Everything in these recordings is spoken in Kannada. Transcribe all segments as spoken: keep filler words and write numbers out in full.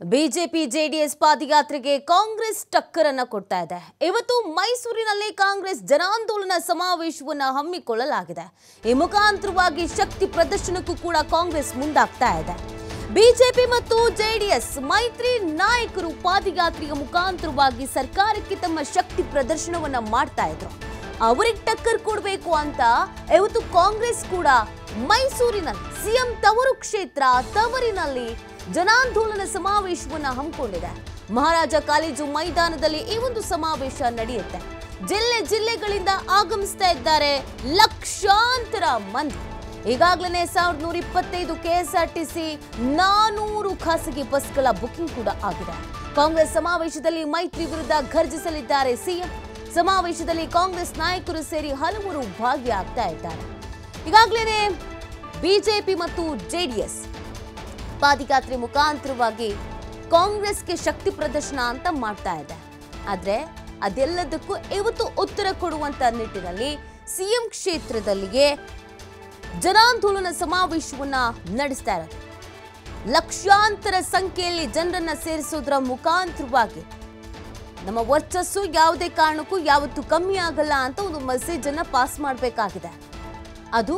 ಬಿಜೆಪಿ ಜೆಡಿಎಸ್ ಪಾದಯಾತ್ರೆಗೆ ಕಾಂಗ್ರೆಸ್ ಟಕ್ಕರ್ ಅನ್ನು ಕೊಡ್ತಾ ಇದೆ. ಇವತ್ತು ಮೈಸೂರಿನಲ್ಲಿ ಕಾಂಗ್ರೆಸ್ ಜನಾಂದೋಲನ ಸಮಾವೇಶವನ್ನು ಹಮ್ಮಿಕೊಳ್ಳಲಾಗಿದೆ. ಈ ಮುಖಾಂತರವಾಗಿ ಶಕ್ತಿ ಪ್ರದರ್ಶನಕ್ಕೂ ಕೂಡ ಕಾಂಗ್ರೆಸ್ ಮುಂದಾಗ್ತಾ ಇದೆ. ಬಿಜೆಪಿ ಮತ್ತು ಜೆಡಿಎಸ್ ಮೈತ್ರಿ ನಾಯಕರು ಪಾದಯಾತ್ರೆಯ ಮುಖಾಂತರವಾಗಿ ಸರ್ಕಾರಕ್ಕೆ ತಮ್ಮ ಶಕ್ತಿ ಪ್ರದರ್ಶನವನ್ನ ಮಾಡ್ತಾ ಇದ್ರು. ಅವರಿಗೆ ಟಕ್ಕರ್ ಕೊಡಬೇಕು ಅಂತ ಇವತ್ತು ಕಾಂಗ್ರೆಸ್ ಕೂಡ ಮೈಸೂರಿನಲ್ಲಿ ಸಿಎಂ ತವರು ಕ್ಷೇತ್ರ ತವರಿನಲ್ಲಿ ಜನಾಂದೋಲನ ಸಮಾವೇಶವನ್ನು ಹಮ್ಮಿಕೊಂಡಿದೆ. ಮಹಾರಾಜ ಕಾಲೇಜು ಮೈದಾನದಲ್ಲಿ ಈ ಒಂದು ಸಮಾವೇಶ ನಡೆಯುತ್ತೆ. ಜಿಲ್ಲೆ ಜಿಲ್ಲೆಗಳಿಂದ ಆಗಮಿಸ್ತಾ ಇದ್ದಾರೆ ಲಕ್ಷಾಂತರ ಮಂದಿ. ಈಗಾಗಲೇ ಸಾವಿರದ ನೂರ ಇಪ್ಪತ್ತೈದು ಕೆಎಸ್ಆರ್ಟಿಸಿ ನಾನೂರು ಖಾಸಗಿ ಬಸ್ಗಳ ಬುಕಿಂಗ್ ಕೂಡ ಆಗಿದೆ. ಕಾಂಗ್ರೆಸ್ ಸಮಾವೇಶದಲ್ಲಿ ಮೈತ್ರಿ ವಿರುದ್ಧ ಘರ್ಜಿಸಲಿದ್ದಾರೆ ಸಿಎಂ. ಸಮಾವೇಶದಲ್ಲಿ ಕಾಂಗ್ರೆಸ್ ನಾಯಕರು ಸೇರಿ ಹಲವರು ಭಾಗಿಯಾಗ್ತಾ ಇದ್ದಾರೆ. ಈಗಾಗಲೇ ಬಿಜೆಪಿ ಮತ್ತು ಜೆಡಿಎಸ್ ಪಾದಯಾತ್ರೆ ಮುಖಾಂತರವಾಗಿ ಕಾಂಗ್ರೆಸ್ಗೆ ಶಕ್ತಿ ಪ್ರದರ್ಶನ ಅಂತ ಮಾಡ್ತಾ ಇದೆ. ಆದ್ರೆ ಅದೆಲ್ಲದಕ್ಕೂ ಇವತ್ತು ಉತ್ತರ ಕೊಡುವಂತ ನಿಟ್ಟಿನಲ್ಲಿ ಸಿಎಂ ಕ್ಷೇತ್ರದಲ್ಲಿಯೇ ಜನಾಂದೋಲನ ಸಮಾವೇಶವನ್ನ ನಡೆಸ್ತಾ ಇರೋದು. ಲಕ್ಷಾಂತರ ಸಂಖ್ಯೆಯಲ್ಲಿ ಜನರನ್ನ ಸೇರಿಸೋದ್ರ ಮುಖಾಂತರವಾಗಿ ನಮ್ಮ ವರ್ಚಸ್ಸು ಯಾವುದೇ ಕಾರಣಕ್ಕೂ ಯಾವತ್ತೂ ಕಮ್ಮಿ ಆಗಲ್ಲ ಅಂತ ಒಂದು ಮೆಸೇಜ್ ಅನ್ನ ಪಾಸ್ ಮಾಡಬೇಕಾಗಿದೆ. ಅದು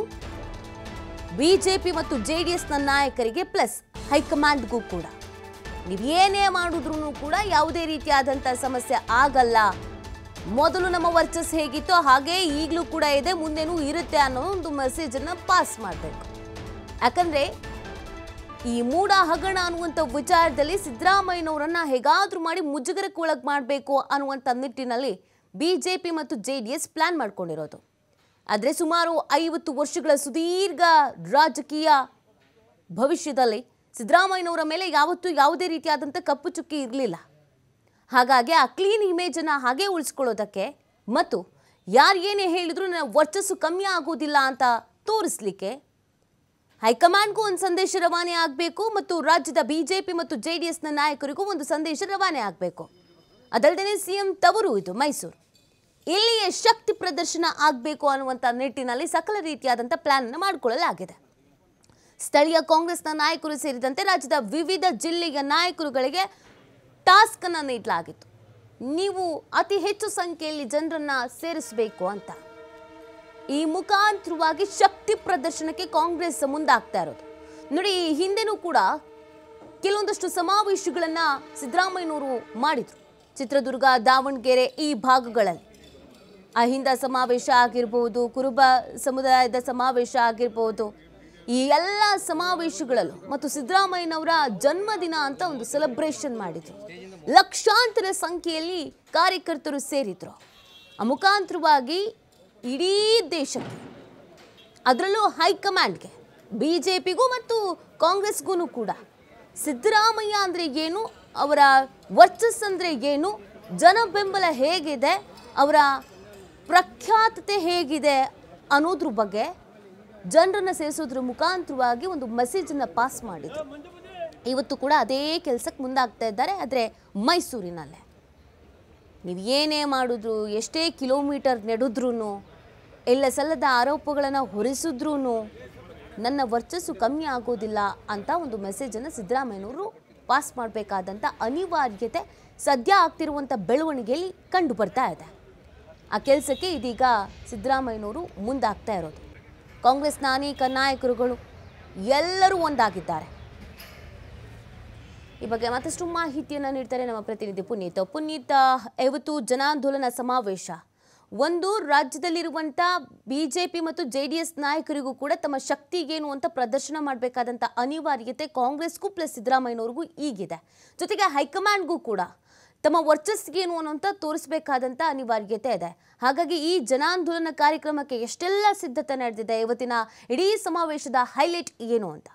ಬಿಜೆಪಿ ಮತ್ತು ಜೆಡಿಎಸ್ ನ ನಾಯಕರಿಗೆ ಪ್ಲಸ್ ಹೈಕಮಾಂಡ್ಗೂ ಕೂಡ. ನೀವು ಏನೇ ಮಾಡಿದ್ರು ಕೂಡ ಯಾವುದೇ ರೀತಿಯಾದಂಥ ಸಮಸ್ಯೆ ಆಗಲ್ಲ. ಮೊದಲು ನಮ್ಮ ವರ್ಚಸ್ ಹೇಗಿತ್ತೋ ಹಾಗೆ ಈಗಲೂ ಕೂಡ ಇದೆ, ಮುಂದೆನೂ ಇರುತ್ತೆ ಅನ್ನೋ ಒಂದು ಮೆಸೇಜ್ ಅನ್ನ ಪಾಸ್ ಮಾಡಬೇಕು. ಯಾಕಂದ್ರೆ ಈ ಮೂಡ ಹಗರಣ ಅನ್ನುವಂಥ ವಿಚಾರದಲ್ಲಿ ಸಿದ್ದರಾಮಯ್ಯನವರನ್ನ ಹೇಗಾದ್ರೂ ಮಾಡಿ ಮುಜುಗರಕ್ಕೆ ಒಳಗೆ ಮಾಡಬೇಕು ಅನ್ನುವಂಥ ನಿಟ್ಟಿನಲ್ಲಿ ಬಿಜೆಪಿ ಮತ್ತು ಜೆಡಿಎಸ್ ಪ್ಲಾನ್ ಮಾಡ್ಕೊಂಡಿರೋದು. ಆದರೆ ಸುಮಾರು ಐವತ್ತು ವರ್ಷಗಳ ಸುದೀರ್ಘ ರಾಜಕೀಯ ಭವಿಷ್ಯದಲ್ಲಿ ಸಿದ್ದರಾಮಯ್ಯನವರ ಮೇಲೆ ಯಾವತ್ತೂ ಯಾವುದೇ ರೀತಿಯಾದಂಥ ಕಪ್ಪು ಚುಕ್ಕಿ ಇರಲಿಲ್ಲ. ಹಾಗಾಗಿ ಆ ಕ್ಲೀನ್ ಇಮೇಜನ್ನು ಹಾಗೆ ಉಳಿಸ್ಕೊಳ್ಳೋದಕ್ಕೆ ಮತ್ತು ಯಾರು ಏನೇ ಹೇಳಿದ್ರು ನನ್ನ ವರ್ಚಸ್ಸು ಕಮ್ಮಿ ಆಗೋದಿಲ್ಲ ಅಂತ ತೋರಿಸ್ಲಿಕ್ಕೆ ಹೈಕಮಾಂಡ್ಗೂ ಒಂದು ಸಂದೇಶ ರವಾನೆ ಆಗಬೇಕು ಮತ್ತು ರಾಜ್ಯದ ಬಿಜೆಪಿ ಮತ್ತು ಜೆ ಡಿ ಎಸ್ನ ನಾಯಕರಿಗೂ ಒಂದು ಸಂದೇಶ ರವಾನೆ ಆಗಬೇಕು. ಅದಲ್ಲದೆ ಸಿಎಂ ತವರು ಇದು ಮೈಸೂರು, ಇಲ್ಲಿಯೇ ಶಕ್ತಿ ಪ್ರದರ್ಶನ ಆಗಬೇಕು ಅನ್ನುವಂಥ ನಿಟ್ಟಿನಲ್ಲಿ ಸಕಲ ರೀತಿಯಾದಂಥ ಪ್ಲಾನ್ ಅನ್ನು ಮಾಡಿಕೊಳ್ಳಲಾಗಿದೆ. ಸ್ಥಳೀಯ ಕಾಂಗ್ರೆಸ್ನ ನಾಯಕರು ಸೇರಿದಂತೆ ರಾಜ್ಯದ ವಿವಿಧ ಜಿಲ್ಲೆಯ ನಾಯಕರುಗಳಿಗೆ ಟಾಸ್ಕ್ ಅನ್ನು ನೀಡಲಾಗಿತ್ತು. ನೀವು ಅತಿ ಹೆಚ್ಚು ಸಂಖ್ಯೆಯಲ್ಲಿ ಜನರನ್ನ ಸೇರಿಸಬೇಕು ಅಂತ. ಈ ಮುಖಾಂತರವಾಗಿ ಶಕ್ತಿ ಪ್ರದರ್ಶನಕ್ಕೆ ಕಾಂಗ್ರೆಸ್ ಮುಂದಾಗ್ತಾ ಇರೋದು. ನೋಡಿ, ಈ ಹಿಂದೆನೂ ಕೂಡ ಕೆಲವೊಂದಷ್ಟು ಸಮಾವೇಶಗಳನ್ನ ಸಿದ್ದರಾಮಯ್ಯನವರು ಮಾಡಿದ್ರು. ಚಿತ್ರದುರ್ಗ, ದಾವಣಗೆರೆ ಈ ಭಾಗಗಳಲ್ಲಿ ಅಹಿಂದ ಸಮಾವೇಶ ಆಗಿರ್ಬೋದು, ಕುರುಬ ಸಮುದಾಯದ ಸಮಾವೇಶ ಆಗಿರ್ಬೋದು, ಈ ಎಲ್ಲ ಸಮಾವೇಶಗಳಲ್ಲೂ ಮತ್ತು ಸಿದ್ದರಾಮಯ್ಯನವರ ಜನ್ಮದಿನ ಅಂತ ಒಂದು ಸೆಲೆಬ್ರೇಷನ್ ಮಾಡಿದ್ರು. ಲಕ್ಷಾಂತರ ಸಂಖ್ಯೆಯಲ್ಲಿ ಕಾರ್ಯಕರ್ತರು ಸೇರಿದ್ರು. ಆ ಮುಖಾಂತರವಾಗಿ ಇಡೀ ದೇಶಕ್ಕೆ, ಅದರಲ್ಲೂ ಹೈಕಮಾಂಡ್ಗೆ, ಬಿಜೆಪಿಗೂ ಮತ್ತು ಕಾಂಗ್ರೆಸ್ಗೂ ಕೂಡ ಸಿದ್ದರಾಮಯ್ಯ ಅಂದರೆ ಏನು, ಅವರ ವರ್ಚಸ್ ಅಂದರೆ ಏನು, ಜನ ಬೆಂಬಲ ಹೇಗಿದೆ, ಅವರ ಪ್ರಖ್ಯಾತತೆ ಹೇಗಿದೆ ಅನ್ನೋದ್ರ ಬಗ್ಗೆ ಜನರನ್ನು ಸೇರಿಸೋದ್ರ ಮುಖಾಂತರವಾಗಿ ಒಂದು ಮೆಸೇಜನ್ನು ಪಾಸ್ ಮಾಡಿದ್ರು. ಇವತ್ತು ಕೂಡ ಅದೇ ಕೆಲಸಕ್ಕೆ ಮುಂದಾಗ್ತಾ ಇದ್ದಾರೆ. ಆದರೆ ಮೈಸೂರಿನಲ್ಲೇ ನೀವು ಏನೇ ಮಾಡಿದ್ರು, ಎಷ್ಟೇ ಕಿಲೋಮೀಟರ್ ನಡೆದ್ರೂ, ಎಲ್ಲ ಸಲ್ಲದ ಆರೋಪಗಳನ್ನು ಹೊರಿಸಿದ್ರೂ ನನ್ನ ವರ್ಚಸ್ಸು ಕಮ್ಮಿ ಆಗೋದಿಲ್ಲ ಅಂತ ಒಂದು ಮೆಸೇಜನ್ನು ಸಿದ್ದರಾಮಯ್ಯನವರು ಪಾಸ್ ಮಾಡಬೇಕಾದಂಥ ಅನಿವಾರ್ಯತೆ ಸದ್ಯ ಆಗ್ತಿರುವಂಥ ಬೆಳವಣಿಗೆಯಲ್ಲಿ ಕಂಡು ಬರ್ತಾ ಇದೆ. ಆ ಕೆಲಸಕ್ಕೆ ಇದೀಗ ಸಿದ್ದರಾಮಯ್ಯನವರು ಮುಂದಾಗ್ತಾ ಇರೋದು. ಕಾಂಗ್ರೆಸ್ನ ಅನೇಕ ನಾಯಕರುಗಳು ಎಲ್ಲರೂ ಒಂದಾಗಿದ್ದಾರೆ. ಈ ಬಗ್ಗೆ ಮತ್ತಷ್ಟು ಮಾಹಿತಿಯನ್ನು ನೀಡ್ತಾರೆ ನಮ್ಮ ಪ್ರತಿನಿಧಿ ಪುನೀತ್. ಪುನೀತ್, ಇವತ್ತು ಜನಾಂದೋಲನ ಸಮಾವೇಶ ಒಂದು ರಾಜ್ಯದಲ್ಲಿರುವಂಥ ಬಿಜೆಪಿ ಮತ್ತು ಜೆ ಡಿ ಎಸ್ ನಾಯಕರಿಗೂ ಕೂಡ ತಮ್ಮ ಶಕ್ತಿಗೇನು ಅಂತ ಪ್ರದರ್ಶನ ಮಾಡಬೇಕಾದಂಥ ಅನಿವಾರ್ಯತೆ ಕಾಂಗ್ರೆಸ್ಗೂ ಪ್ಲಸ್ ಸಿದ್ದರಾಮಯ್ಯನವ್ರಿಗೂ ಈಗಿದೆ. ಜೊತೆಗೆ ಹೈಕಮಾಂಡ್ಗೂ ಕೂಡ ತಮ್ಮ ವರ್ಚಸ್ಗೇನು ಅನ್ನೋಂಥ ತೋರಿಸಬೇಕಾದಂಥ ಅನಿವಾರ್ಯತೆ ಇದೆ. ಹಾಗಾಗಿ ಈ ಜನಾಂದೋಲನ ಕಾರ್ಯಕ್ರಮಕ್ಕೆ ಎಷ್ಟೆಲ್ಲ ಸಿದ್ಧತೆ ನಡೆದಿದೆ, ಇವತ್ತಿನ ಇಡೀ ಸಮಾವೇಶದ ಹೈಲೈಟ್ ಏನು ಅಂತ?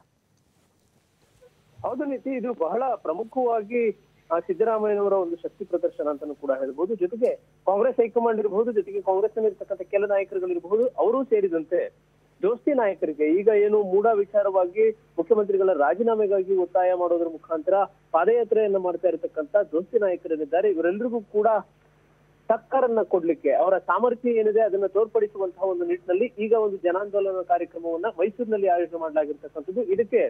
ಹೌದು ನೀತಿ, ಇದು ಬಹಳ ಪ್ರಮುಖವಾಗಿ ಸಿದ್ದರಾಮಯ್ಯನವರ ಒಂದು ಶಕ್ತಿ ಪ್ರದರ್ಶನ ಅಂತಾನೂ ಕೂಡ ಹೇಳ್ಬಹುದು. ಜೊತೆಗೆ ಕಾಂಗ್ರೆಸ್ ಹೈಕಮಾಂಡ್ ಇರಬಹುದು, ಜೊತೆಗೆ ಕಾಂಗ್ರೆಸ್ ನಲ್ಲಿರ್ತಕ್ಕಂಥ ಕೆಲ ನಾಯಕರುಗಳಿರಬಹುದು, ಅವರೂ ಸೇರಿದಂತೆ ದೋಸ್ತಿ ನಾಯಕರಿಗೆ ಈಗ ಏನು ಮೂಡ ವಿಚಾರವಾಗಿ ಮುಖ್ಯಮಂತ್ರಿಗಳ ರಾಜೀನಾಮೆಗಾಗಿ ಒತ್ತಾಯ ಮಾಡೋದ್ರ ಮುಖಾಂತರ ಪಾದಯಾತ್ರೆಯನ್ನ ಮಾಡ್ತಾ ಇರತಕ್ಕಂತ ದೋಸ್ತಿ ನಾಯಕರೇನಿದ್ದಾರೆ, ಇವರೆಲ್ಲರಿಗೂ ಕೂಡ ಟಕ್ಕರನ್ನ ಕೊಡ್ಲಿಕ್ಕೆ ಅವರ ಸಾಮರ್ಥ್ಯ ಏನಿದೆ ಅದನ್ನ ತೋರ್ಪಡಿಸುವಂತಹ ಒಂದು ನಿಟ್ಟಿನಲ್ಲಿ ಈಗ ಒಂದು ಜನಾಂದೋಲನ ಕಾರ್ಯಕ್ರಮವನ್ನ ಮೈಸೂರಿನಲ್ಲಿ ಆಯೋಜನೆ ಮಾಡಲಾಗಿರ್ತಕ್ಕಂಥದ್ದು. ಇದಕ್ಕೆ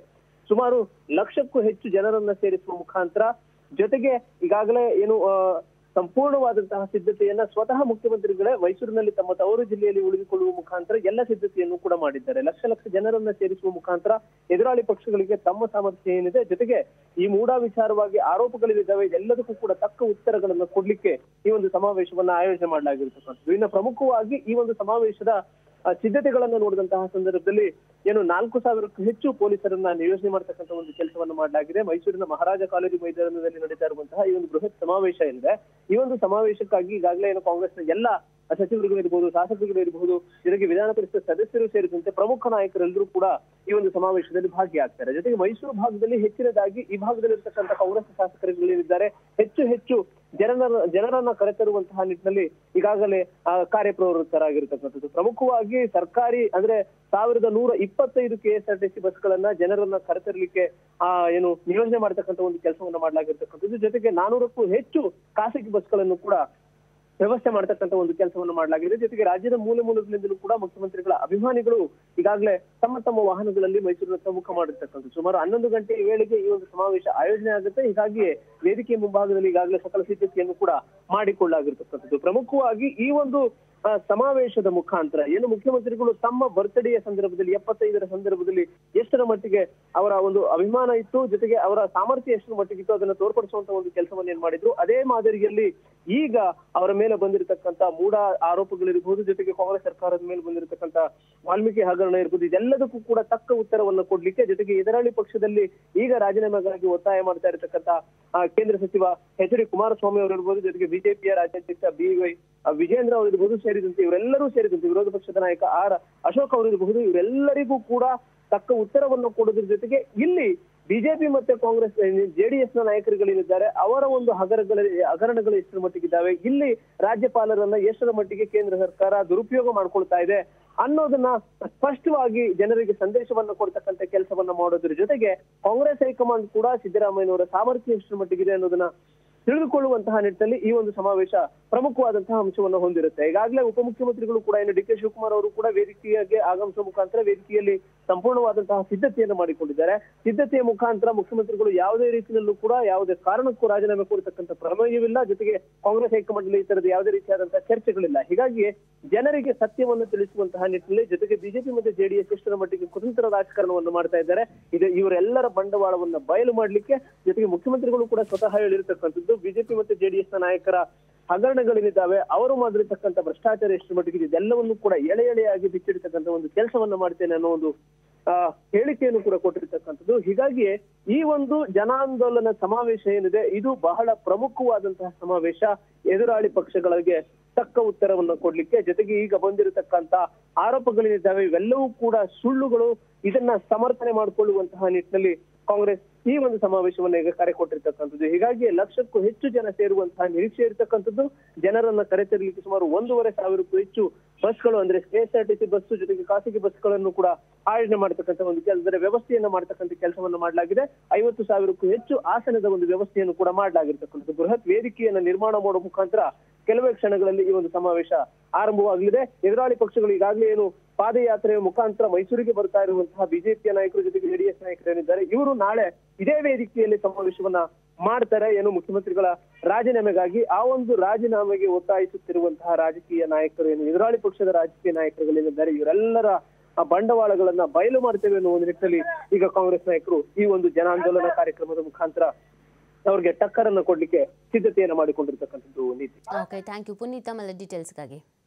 ಸುಮಾರು ಲಕ್ಷಕ್ಕೂ ಹೆಚ್ಚು ಜನರನ್ನ ಸೇರಿಸುವ ಮುಖಾಂತರ ಜೊತೆಗೆ ಈಗಾಗಲೇ ಏನು ಸಂಪೂರ್ಣವಾದಂತಹ ಸಿದ್ಧತೆಯನ್ನ ಸ್ವತಃ ಮುಖ್ಯಮಂತ್ರಿಗಳೇ ಮೈಸೂರಿನಲ್ಲಿ ತಮ್ಮ ತವರು ಜಿಲ್ಲೆಯಲ್ಲಿ ಉಳಿದುಕೊಳ್ಳುವ ಮುಖಾಂತರ ಎಲ್ಲ ಸಿದ್ಧತೆಯನ್ನು ಕೂಡ ಮಾಡಿದ್ದಾರೆ. ಲಕ್ಷ ಲಕ್ಷ ಜನರನ್ನ ಸೇರಿಸುವ ಮುಖಾಂತರ ಎದುರಾಳಿ ಪಕ್ಷಗಳಿಗೆ ತಮ್ಮ ಸಾಮರ್ಥ್ಯ ಏನಿದೆ, ಜೊತೆಗೆ ಈ ಮೂಡಾ ವಿಚಾರವಾಗಿ ಆರೋಪಗಳಿದ್ದಾವೆ, ಎಲ್ಲದಕ್ಕೂ ಕೂಡ ತಕ್ಕ ಉತ್ತರಗಳನ್ನು ಕೊಡ್ಲಿಕ್ಕೆ ಈ ಒಂದು ಸಮಾವೇಶವನ್ನ ಆಯೋಜನೆ ಮಾಡಲಾಗಿರ್ತಕ್ಕಂಥದ್ದು. ಇನ್ನು ಪ್ರಮುಖವಾಗಿ ಈ ಒಂದು ಸಮಾವೇಶದ ಸಿದ್ಧತೆಗಳನ್ನ ನೋಡಿದಂತಹ ಸಂದರ್ಭದಲ್ಲಿ ಏನು ನಾಲ್ಕು ಸಾವಿರಕ್ಕೂ ಹೆಚ್ಚು ಪೊಲೀಸರನ್ನ ನಿಯೋಜನೆ ಮಾಡತಕ್ಕಂಥ ಒಂದು ಕೆಲಸವನ್ನು ಮಾಡಲಾಗಿದೆ. ಮೈಸೂರಿನ ಮಹಾರಾಜ ಕಾಲೇಜು ಮೈದಾನದಲ್ಲಿ ನಡೀತಾ ಇರುವಂತಹ ಈ ಒಂದು ಬೃಹತ್ ಸಮಾವೇಶ ಏನಿದೆ, ಈ ಒಂದು ಸಮಾವೇಶಕ್ಕಾಗಿ ಈಗಾಗಲೇ ಏನು ಕಾಂಗ್ರೆಸ್ನ ಎಲ್ಲ ಸಚಿವರುಗಳು ಇರಬಹುದು, ಶಾಸಕರು ಇರಬಹುದು, ಜೊತೆಗೆ ವಿಧಾನ ಪರಿಷತ್ ಸದಸ್ಯರು ಸೇರಿದಂತೆ ಪ್ರಮುಖ ನಾಯಕರೆಲ್ಲರೂ ಕೂಡ ಈ ಒಂದು ಸಮಾವೇಶದಲ್ಲಿ ಭಾಗಿಯಾಗ್ತಾರೆ. ಜೊತೆಗೆ ಮೈಸೂರು ಭಾಗದಲ್ಲಿ ಹೆಚ್ಚಿನದಾಗಿ ಈ ಭಾಗದಲ್ಲಿರ್ತಕ್ಕಂಥ ಕಾಂಗ್ರೆಸ್ ಶಾಸಕರುಗಳಿದ್ದಾರೆ ಹೆಚ್ಚು ಹೆಚ್ಚು ಜನರ ಜನರನ್ನ ಕರೆತರುವಂತಹ ನಿಟ್ಟಿನಲ್ಲಿ ಈಗಾಗಲೇ ಕಾರ್ಯಪ್ರವೃತ್ತರಾಗಿರ್ತಕ್ಕಂಥದ್ದು. ಪ್ರಮುಖವಾಗಿ ಸರ್ಕಾರಿ ಅಂದ್ರೆ ಸಾವಿರದ ನೂರ ಇಪ್ಪತ್ತೈದು K S R T C ಬಸ್ಗಳನ್ನ ಜನರನ್ನ ಕರೆತರಲಿಕ್ಕೆ ಆ ಏನು ನಿಯೋಜನೆ ಮಾಡತಕ್ಕಂಥ ಒಂದು ಕೆಲಸವನ್ನ ಮಾಡಲಾಗಿರ್ತಕ್ಕಂಥದ್ದು. ಜೊತೆಗೆ ನಾನೂರಕ್ಕೂ ಹೆಚ್ಚು ಖಾಸಗಿ ಬಸ್ಗಳನ್ನು ಕೂಡ ವ್ಯವಸ್ಥೆ ಮಾಡತಕ್ಕಂಥ ಒಂದು ಕೆಲಸವನ್ನು ಮಾಡಲಾಗಿದೆ. ಜೊತೆಗೆ ರಾಜ್ಯದ ಮೂಲೆ ಮೂಲೆಗಳಿಂದಲೂ ಕೂಡ ಮುಖ್ಯಮಂತ್ರಿಗಳ ಅಭಿಮಾನಿಗಳು ಈಗಾಗಲೇ ತಮ್ಮ ತಮ್ಮ ವಾಹನಗಳಲ್ಲಿ ಮೈಸೂರಿನ ಸಮ್ಮುಖ ಮಾಡಿರ್ತಕ್ಕಂಥದ್ದು. ಸುಮಾರು ಹನ್ನೊಂದು ಗಂಟೆ ವೇಳೆಗೆ ಈ ಒಂದು ಸಮಾವೇಶ ಆಯೋಜನೆ ಆಗುತ್ತೆ. ಹೀಗಾಗಿ ವೇದಿಕೆ ಮುಂಭಾಗದಲ್ಲಿ ಈಗಾಗಲೇ ಸಕಲ ಸಿದ್ಧತೆಯನ್ನು ಕೂಡ ಮಾಡಿಕೊಳ್ಳಲಾಗಿರ್ತಕ್ಕಂಥದ್ದು. ಪ್ರಮುಖವಾಗಿ ಈ ಒಂದು ಸಮಾವೇಶದ ಮುಖಾಂತರ ಏನು ಮುಖ್ಯಮಂತ್ರಿಗಳು ತಮ್ಮ ಬರ್ತ್ಡೇಯ ಸಂದರ್ಭದಲ್ಲಿ ಎಪ್ಪತ್ತೈದರ ಸಂದರ್ಭದಲ್ಲಿ ಎಷ್ಟರ ಮಟ್ಟಿಗೆ ಅವರ ಒಂದು ಅಭಿಮಾನ ಇತ್ತು, ಜೊತೆಗೆ ಅವರ ಸಾಮರ್ಥ್ಯ ಎಷ್ಟರ ಮಟ್ಟಿಗಿತ್ತು ಅದನ್ನು ತೋರ್ಪಡಿಸುವಂತ ಒಂದು ಕೆಲಸವನ್ನು ಏನ್ ಮಾಡಿದ್ರು, ಅದೇ ಮಾದರಿಯಲ್ಲಿ ಈಗ ಅವರ ಮೇಲೆ ಬಂದಿರತಕ್ಕಂತ ಮೂಡಾ ಆರೋಪಗಳಿರ್ಬಹುದು, ಜೊತೆಗೆ ಕಾಂಗ್ರೆಸ್ ಸರ್ಕಾರದ ಮೇಲೆ ಬಂದಿರತಕ್ಕಂತ ವಾಲ್ಮೀಕಿ ಹಗರಣ ಇರ್ಬೋದು, ಇದೆಲ್ಲದಕ್ಕೂ ಕೂಡ ತಕ್ಕ ಉತ್ತರವನ್ನು ಕೊಡ್ಲಿಕ್ಕೆ, ಜೊತೆಗೆ ಎದುರಾಳಿ ಪಕ್ಷದಲ್ಲಿ ಈಗ ರಾಜೀನಾಮೆಗಾಗಿ ಒತ್ತಾಯ ಮಾಡ್ತಾ ಇರತಕ್ಕಂತ ಕೇಂದ್ರ ಸಚಿವ ಎಚ್ ಡಿ ಕುಮಾರಸ್ವಾಮಿ ಅವರು ಇರ್ಬೋದು, ಜೊತೆಗೆ ಬಿಜೆಪಿಯ ರಾಜ್ಯಾಧ್ಯಕ್ಷ ಬಿ ವೈ ವಿಜೇಂದ್ರ ಅವರು ಇರಬಹುದು ಸೇರಿದಂತೆ ಇವರೆಲ್ಲರೂ ಸೇರಿದಂತೆ ವಿರೋಧ ಪಕ್ಷದ ನಾಯಕ ಆರ್ ಅಶೋಕ್ ಅವರು ಇರಬಹುದು, ಇವರೆಲ್ಲರಿಗೂ ಕೂಡ ತಕ್ಕ ಉತ್ತರವನ್ನು ಕೊಡೋದ್ರ ಜೊತೆಗೆ ಇಲ್ಲಿ ಬಿಜೆಪಿ ಮತ್ತೆ ಕಾಂಗ್ರೆಸ್ ಜೆಡಿಎಸ್ ನ ನಾಯಕರುಗಳೇನಿದ್ದಾರೆ ಅವರ ಒಂದು ಹಗರಗಳ ಹಗರಣಗಳು ಎಷ್ಟರ ಮಟ್ಟಿಗಿದ್ದಾವೆ, ಇಲ್ಲಿ ರಾಜ್ಯಪಾಲರನ್ನ ಎಷ್ಟರ ಮಟ್ಟಿಗೆ ಕೇಂದ್ರ ಸರ್ಕಾರ ದುರುಪಯೋಗ ಮಾಡ್ಕೊಳ್ತಾ ಇದೆ ಅನ್ನೋದನ್ನ ಸ್ಪಷ್ಟವಾಗಿ ಜನರಿಗೆ ಸಂದೇಶವನ್ನ ಕೊಡ್ತಕ್ಕಂಥ ಕೆಲಸವನ್ನ ಮಾಡೋದ್ರ ಜೊತೆಗೆ ಕಾಂಗ್ರೆಸ್ ಹೈಕಮಾಂಡ್ ಕೂಡ ಸಿದ್ದರಾಮಯ್ಯನವರ ಸಾಮರ್ಥ್ಯ ಎಷ್ಟರ ಮಟ್ಟಿಗಿದೆ ಅನ್ನೋದನ್ನ ತಿಳಿದುಕೊಳ್ಳುವಂತಹ ನಿಟ್ಟಿನಲ್ಲಿ ಈ ಒಂದು ಸಮಾವೇಶ ಪ್ರಮುಖವಾದಂತಹ ಅಂಶವನ್ನು ಹೊಂದಿರುತ್ತೆ. ಈಗಾಗಲೇ ಉಪಮುಖ್ಯಮಂತ್ರಿಗಳು ಕೂಡ ಏನು ಡಿ ಕೆ ಶಿವಕುಮಾರ್ ಅವರು ಕೂಡ ವೇದಿಕೆಗೆ ಆಗಮಿಸುವ ಮುಖಾಂತರ ವೇದಿಕೆಯಲ್ಲಿ ಸಂಪೂರ್ಣವಾದಂತಹ ಸಿದ್ಧತೆಯನ್ನು ಮಾಡಿಕೊಂಡಿದ್ದಾರೆ. ಸಿದ್ಧತೆಯ ಮುಖಾಂತರ ಮುಖ್ಯಮಂತ್ರಿಗಳು ಯಾವುದೇ ರೀತಿಯಲ್ಲೂ ಕೂಡ ಯಾವುದೇ ಕಾರಣಕ್ಕೂ ರಾಜೀನಾಮೆ ಕೊಡತಕ್ಕಂಥ ಪ್ರಮೇಯವಿಲ್ಲ, ಜೊತೆಗೆ ಕಾಂಗ್ರೆಸ್ ಹೈಕಮಾಂಡ್ ಈ ತರದ ಯಾವುದೇ ರೀತಿಯಾದಂತಹ ಚರ್ಚೆಗಳಿಲ್ಲ. ಹೀಗಾಗಿ ಜನರಿಗೆ ಸತ್ಯವನ್ನು ತಿಳಿಸುವಂತಹ ನಿಟ್ಟಿನಲ್ಲಿ ಜೊತೆಗೆ ಬಿಜೆಪಿ ಮತ್ತು ಜೆಡಿಎಸ್ ಎಷ್ಟರ ಮಟ್ಟಿಗೆ ಕುತಂತ್ರ ರಾಜಕಾರಣವನ್ನು ಮಾಡ್ತಾ ಇದ್ದಾರೆ, ಇದು ಇವರೆಲ್ಲರ ಬಂಡವಾಳವನ್ನ ಬಯಲು ಮಾಡ್ಲಿಕ್ಕೆ, ಜೊತೆಗೆ ಮುಖ್ಯಮಂತ್ರಿಗಳು ಕೂಡ ಸ್ವತಃ ಹೇಳಿರ್ತಕ್ಕಂಥದ್ದು ಬಿಜೆಪಿ ಮತ್ತು ಜೆಡಿಎಸ್ ನ ನಾಯಕರ ಹಗರಣಗಳೇನಿದ್ದಾವೆ ಅವರು ಮಾಡಿರ್ತಕ್ಕಂಥ ಭ್ರಷ್ಟಾಚಾರ ಎಷ್ಟು ಮಟ್ಟಿಗೆ ಇದೆಲ್ಲವನ್ನು ಕೂಡ ಎಳೆ ಎಳೆಯಾಗಿ ಬಿಚ್ಚಿಡ್ತಕ್ಕಂಥ ಒಂದು ಕೆಲಸವನ್ನ ಮಾಡ್ತೇನೆ ಅನ್ನೋ ಒಂದು ಆ ಹೇಳಿಕೆಯನ್ನು ಕೂಡ ಕೊಟ್ಟಿರ್ತಕ್ಕಂಥದ್ದು. ಹೀಗಾಗಿ ಈ ಒಂದು ಜನಾಂದೋಲನ ಸಮಾವೇಶ ಏನಿದೆ ಇದು ಬಹಳ ಪ್ರಮುಖವಾದಂತಹ ಸಮಾವೇಶ. ಎದುರಾಳಿ ಪಕ್ಷಗಳಿಗೆ ತಕ್ಕ ಉತ್ತರವನ್ನು ಕೊಡ್ಲಿಕ್ಕೆ, ಜೊತೆಗೆ ಈಗ ಬಂದಿರತಕ್ಕಂತ ಆರೋಪಗಳೇನಿದ್ದಾವೆ ಇವೆಲ್ಲವೂ ಕೂಡ ಸುಳ್ಳುಗಳು, ಇದನ್ನ ಸಮರ್ಥನೆ ಮಾಡಿಕೊಳ್ಳುವಂತಹ ನಿಟ್ಟಿನಲ್ಲಿ ಕಾಂಗ್ರೆಸ್ ಈ ಒಂದು ಸಮಾವೇಶವನ್ನ ಈಗ ಕರೆ ಕೊಟ್ಟಿರ್ತಕ್ಕಂಥದ್ದು. ಹೀಗಾಗಿ ಲಕ್ಷಕ್ಕೂ ಹೆಚ್ಚು ಜನ ಸೇರುವಂತಹ ನಿರೀಕ್ಷೆ ಇರತಕ್ಕಂಥದ್ದು. ಜನರನ್ನ ಕರೆತರಲಿಕ್ಕೆ ಸುಮಾರು ಒಂದೂವರೆ ಸಾವಿರಕ್ಕೂ ಹೆಚ್ಚು ಬಸ್ಗಳು ಅಂದ್ರೆ K S R T C bus ಜೊತೆಗೆ ಖಾಸಗಿ ಬಸ್ಗಳನ್ನು ಕೂಡ ಆಯೋಜನೆ ಮಾಡತಕ್ಕಂಥ ಒಂದು ಕೆಲಸದ ವ್ಯವಸ್ಥೆಯನ್ನ ಮಾಡತಕ್ಕಂಥ ಕೆಲಸವನ್ನ ಮಾಡಲಾಗಿದೆ. ಐವತ್ತು ಸಾವಿರಕ್ಕೂ ಹೆಚ್ಚು ಆಸನದ ಒಂದು ವ್ಯವಸ್ಥೆಯನ್ನು ಕೂಡ ಮಾಡಲಾಗಿರ್ತಕ್ಕಂಥದ್ದು. ಬೃಹತ್ ವೇದಿಕೆಯನ್ನ ನಿರ್ಮಾಣ ಮಾಡುವ ಮುಖಾಂತರ ಕೆಲವೇ ಕ್ಷಣಗಳಲ್ಲಿ ಈ ಒಂದು ಸಮಾವೇಶ ಆರಂಭವಾಗಲಿದೆ. ಎದುರಾಳಿ ಪಕ್ಷಗಳು ಈಗಾಗಲೇ ಏನು ಪಾದಯಾತ್ರೆಯ ಮುಖಾಂತರ ಮೈಸೂರಿಗೆ ಬರ್ತಾ ಇರುವಂತಹ ಬಿಜೆಪಿಯ ನಾಯಕರು ಜೊತೆಗೆ ಜೆಡಿಎಸ್ ನಾಯಕರು ಏನಿದ್ದಾರೆ ಇವರು ನಾಳೆ ಇದೇ ವೇದಿಕೆಯಲ್ಲಿ ಸಮಾವೇಶವನ್ನ ಮಾಡ್ತಾರೆ. ಏನು ಮುಖ್ಯಮಂತ್ರಿಗಳ ರಾಜೀನಾಮೆಗಾಗಿ ಆ ಒಂದು ರಾಜೀನಾಮೆಗೆ ಒತ್ತಾಯಿಸುತ್ತಿರುವಂತಹ ರಾಜಕೀಯ ನಾಯಕರು ಏನು ಎದುರಾಳಿ ಪಕ್ಷದ ರಾಜಕೀಯ ನಾಯಕರುಗಳೇನಿದ್ದಾರೆ ಇವರೆಲ್ಲರ ಆ ಬಂಡವಾಳಗಳನ್ನ ಬಯಲು ಮಾಡ್ತೇವೆ ಅನ್ನೋ ಒಂದು ನಿಟ್ಟಿನಲ್ಲಿ ಈಗ ಕಾಂಗ್ರೆಸ್ ನಾಯಕರು ಈ ಒಂದು ಜನಾಂದೋಲನ ಕಾರ್ಯಕ್ರಮದ ಮುಖಾಂತರ ಅವ್ರಿಗೆ ಟಕ್ಕರನ್ನ ಕೊಡ್ಲಿಕ್ಕೆ ಸಿದ್ಧತೆಯನ್ನ ಮಾಡಿಕೊಂಡಿರ್ತಕ್ಕಂಥದ್ದು ನೀತಿ. ಓಕೆ, ಥ್ಯಾಂಕ್ ಯು ಪುನೀತ್, ಆಮೇಲೆ ಡೀಟೇಲ್ಸ್ಗಾಗಿ.